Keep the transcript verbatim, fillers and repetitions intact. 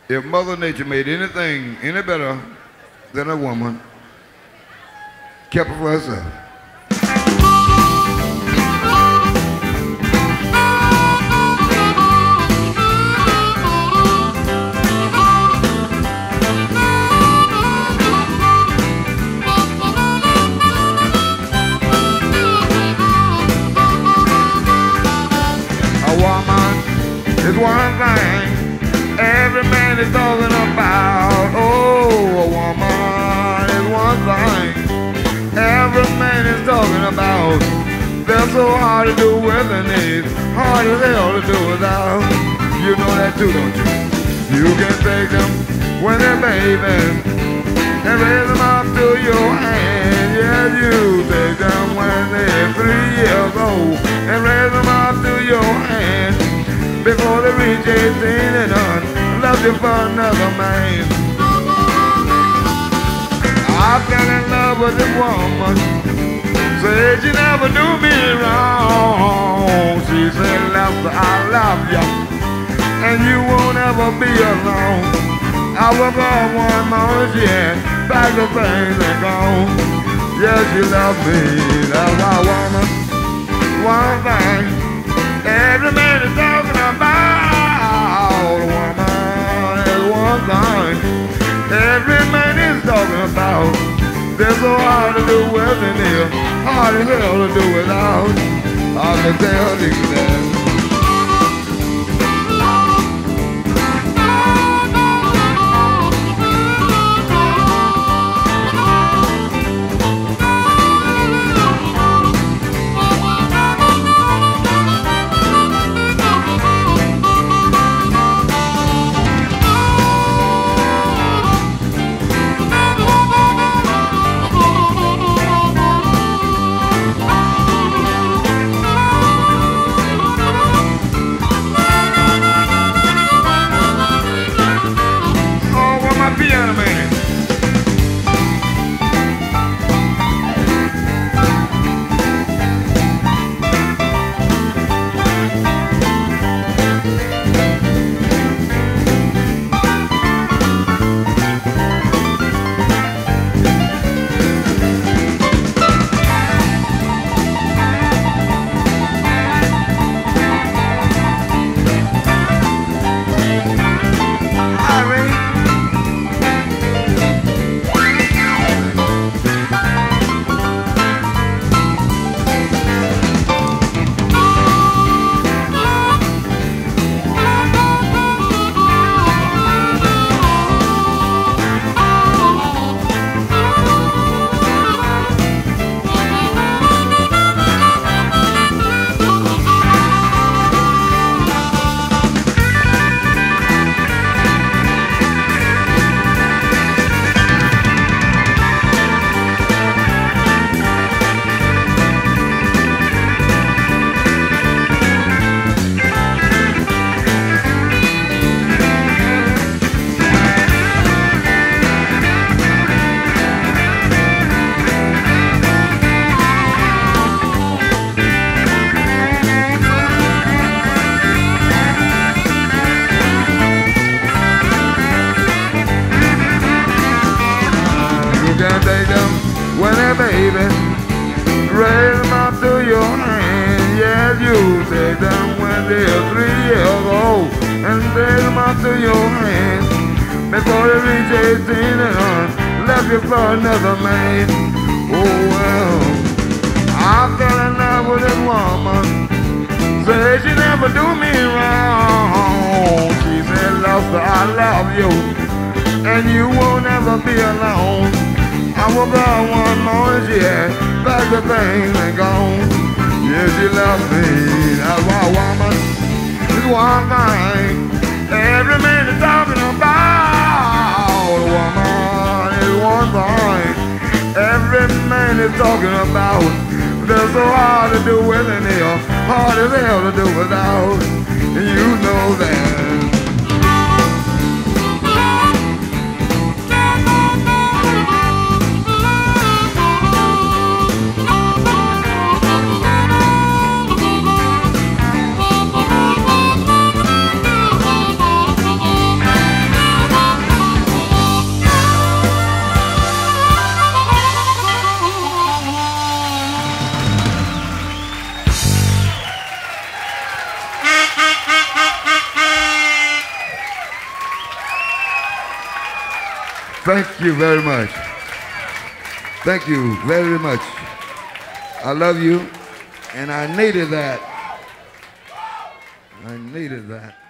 If Mother Nature made anything any better than a woman, kept her for herself. A woman is one thing every man is talking about. Oh, a woman is one thing every man is talking about. They're so hard to do with and it's hard as hell to do without. You know that too, don't you? You can take them when they're babies and raise them up to your hand. Yes, you take them when they're three years old and raise them up to your hand. Before they reach eighteen and on, love you for another man. I fell in love with this woman, said she never do me wrong. She said, Lester, I love you, and you won't ever be alone. I woke up one morning, she had back the things and gone. Yes, she loved me, that's my woman. One thing every man is talking about. A woman is one thing every man is talking about. They're so hard to do with and they're hard as hell to do without. I can tell you that. Piano man. Take them when they're babies, raise them up to your hand. Yes, you take them when they're three years old and raise them up to your hand. Before they reach eighteen and on, left you for another man. Oh well, I fell in love with this woman, said she never do me wrong. She said, Lester, I love you, and you won't ever be alone. I woke up one morning, she had packed the things and gone. Yeah, she loved me, that's why a woman is one thing every man is talking about. A woman is one thing every man is talking about. They're so hard to do with and they're hard as hell to do without. And you know that. Thank you very much. Thank you very much. I love you, and I needed that. I needed that.